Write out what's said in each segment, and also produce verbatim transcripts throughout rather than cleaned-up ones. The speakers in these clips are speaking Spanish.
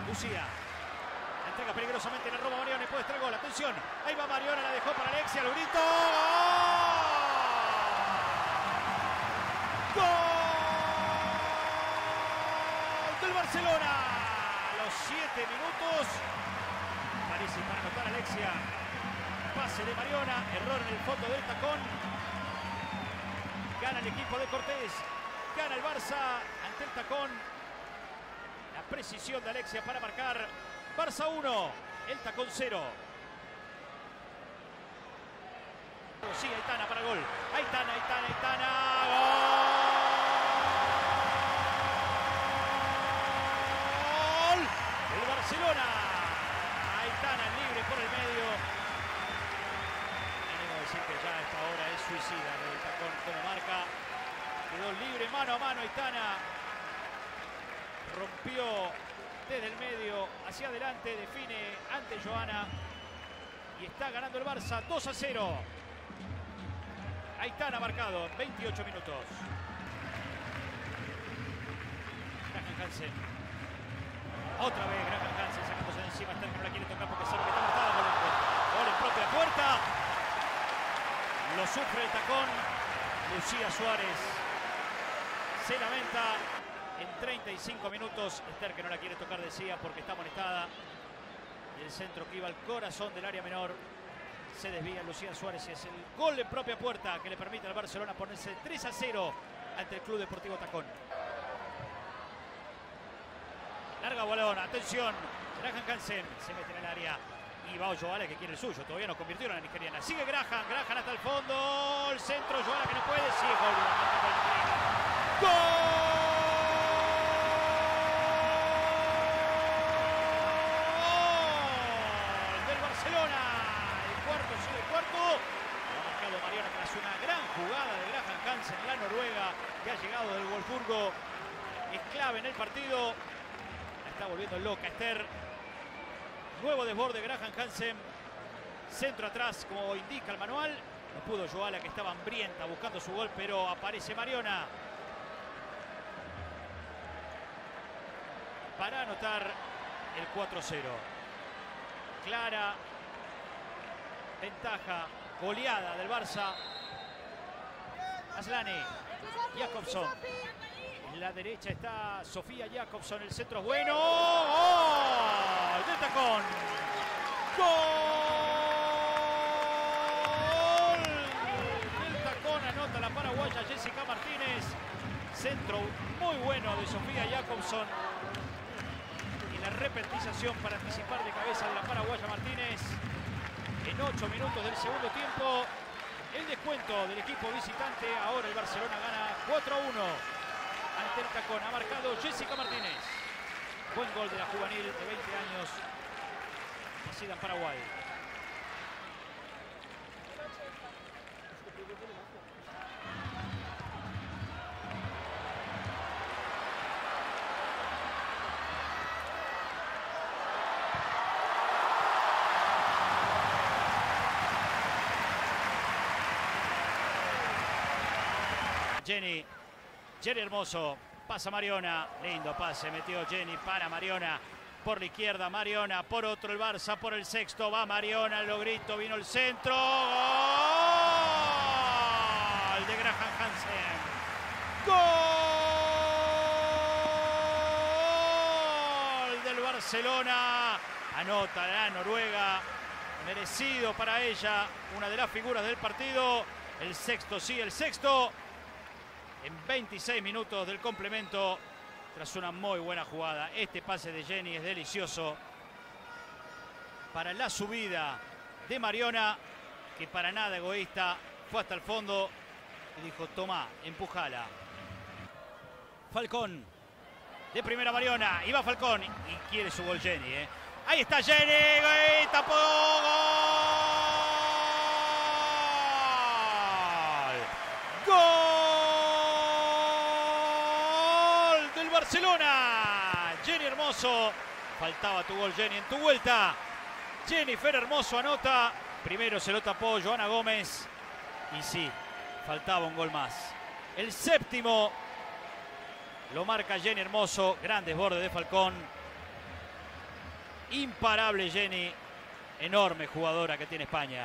Lucía. La entrega peligrosamente, la roba Mariona y puede estar el gol. Atención, ahí va Mariona, la dejó para Alexia, lo grito. ¡Gol! ¡Gol del Barcelona! A los siete minutos. Parece para anotar Alexia. Pase de Mariona, error en el fondo del tacón. Gana el equipo de Cortés. Gana el Barça ante el tacón. La precisión de Alexia para marcar. Barça uno, el tacón cero. Sí, Aitana para el gol. Aitana, Aitana, Aitana. ¡Gol! El Barcelona. Aitana libre por el medio. Tenemos que decir que ya a esta hora es suicida el tacón como marca. Quedó libre mano a mano Aitana. Rompió desde el medio hacia adelante, define ante Joana y está ganando el Barça dos a cero. Aitana marcado en veintiocho minutos. Graham Hansen. Otra vez Graham Hansen sacándose de encima. Sterk no la quiere tocar porque sabe que está marcada. Gol en, gol en propia puerta. Lo sufre el tacón. Lucía Suárez se lamenta. En treinta y cinco minutos, Ester que no la quiere tocar, decía, porque está amonestada. Y el centro que iba al corazón del área menor se desvía Lucía Suárez y es el gol de propia puerta que le permite al Barcelona ponerse tres a cero ante el Club Deportivo Tacón. Larga balón, atención, Graham Hansen se mete en el área y va Joala que quiere el suyo, todavía no convirtieron a la nigeriana. Sigue Graham, Graham hasta el fondo, el centro, Joala que no puede, sigue gol. ¡Gol! Mariona tras una gran jugada de Graham Hansen, la noruega que ha llegado del Wolfsburgo, es clave en el partido. La está volviendo loca Ester. Nuevo desborde Graham Hansen, centro atrás como indica el manual. No pudo Joala que estaba hambrienta buscando su gol, pero aparece Mariona para anotar el cuatro cero. Clara ventaja, goleada del Barça. Aslani, Jakobsson. En la derecha está Sofía Jakobsson. El centro es bueno. ¡Gol del tacón! ¡Gol del tacón! Anota la paraguaya Jessica Martínez. Centro muy bueno de Sofía Jakobsson. Y la repetización para anticipar de cabeza de la paraguaya Martínez. En ocho minutos del segundo tiempo, el descuento del equipo visitante. Ahora el Barcelona gana cuatro a uno ante el tacón. Ha marcado Jessica Martínez. Buen gol de la juvenil de veinte años, nacida en Paraguay. Jenny, Jenny Hermoso, pasa Mariona, lindo pase, metió Jenny para Mariona, por la izquierda Mariona, por otro el Barça, por el sexto, va Mariona, lo grito, vino el centro, gol de Graham Hansen, gol del Barcelona, anota la noruega, merecido para ella, una de las figuras del partido, el sexto, sí, el sexto. En veintiséis minutos del complemento, tras una muy buena jugada. Este pase de Jenny es delicioso para la subida de Mariona, que para nada egoísta fue hasta el fondo y dijo, toma, empujala. Falcón, de primera Mariona, y va Falcón y quiere su gol Jenny. ¿eh? Ahí está Jenny, gol, tapó, gol. Gol. Barcelona, Jenny Hermoso, faltaba tu gol Jenny en tu vuelta, Jennifer Hermoso anota, primero se lo tapó Joana Gómez y sí, faltaba un gol más, el séptimo lo marca Jenny Hermoso, gran desborde de Falcón Imparable Jenny. Enorme jugadora que tiene España.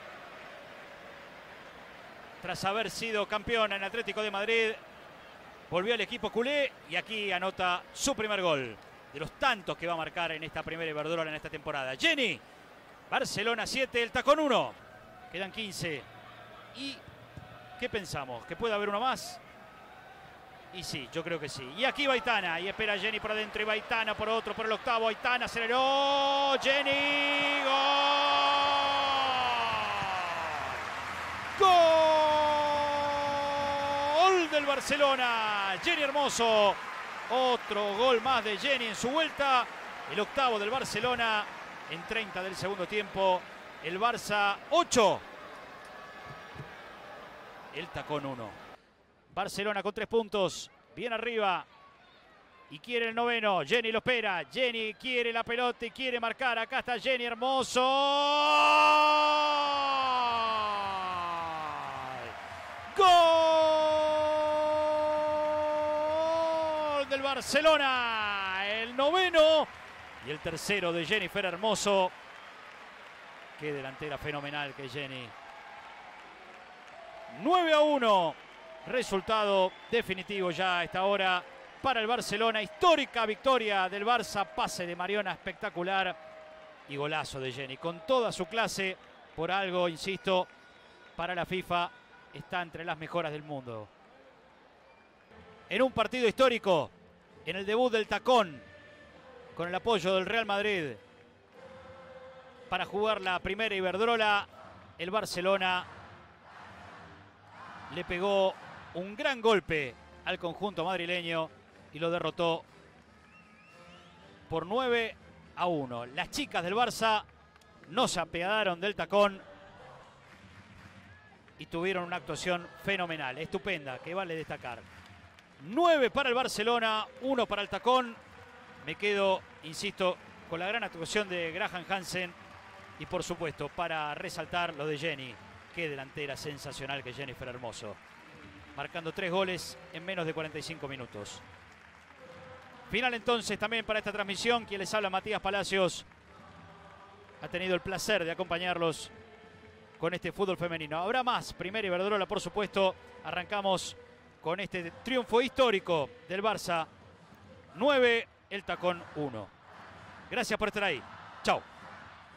Tras haber sido campeona en Atlético de Madrid, volvió al equipo culé y aquí anota su primer gol. De los tantos que va a marcar en esta primera Iberdrola en esta temporada. Jenny, Barcelona siete, el Tacón uno. Quedan quince. ¿Y qué pensamos? ¿Que puede haber uno más? Y sí, yo creo que sí. Y aquí va Aitana. Y espera Jenny por adentro. Y va Aitana por otro, por el octavo. Aitana aceleró. Jenny. ¡Gol! ¡Gol del Barcelona! Jenny Hermoso. Otro gol más de Jenny en su vuelta. El octavo del Barcelona en treinta del segundo tiempo. El Barça ocho. El Tacón uno. Barcelona con tres puntos, bien arriba y quiere el noveno. Jenny lo espera, Jenny quiere la pelota y quiere marcar. Acá está Jenny Hermoso. ¡Gol del Barcelona! El noveno y el tercero de Jennifer Hermoso. Qué delantera fenomenal que Jenny. nueve a uno. Resultado definitivo ya a esta hora para el Barcelona. Histórica victoria del Barça. Pase de Mariona espectacular. Y golazo de Jenny. Con toda su clase. Por algo, insisto, para la FIFA está entre las mejoras del mundo. En un partido histórico. En el debut del Tacón. Con el apoyo del Real Madrid. Para jugar la primera Iberdrola. El Barcelona le pegó un gran golpe al conjunto madrileño y lo derrotó por nueve a uno. Las chicas del Barça no se apiadaron del Tacón y tuvieron una actuación fenomenal, estupenda, que vale destacar. nueve para el Barcelona, uno para el Tacón. Me quedo, insisto, con la gran actuación de Graham Hansen y por supuesto para resaltar lo de Jenny. Qué delantera sensacional que Jennifer Hermoso. Marcando tres goles en menos de cuarenta y cinco minutos. Final entonces también para esta transmisión. Quien les habla, Matías Palacios. Ha tenido el placer de acompañarlos con este fútbol femenino. Habrá más. Primera Iberdrola, por supuesto. Arrancamos con este triunfo histórico del Barça. nueve, el Tacón uno. Gracias por estar ahí. Chao.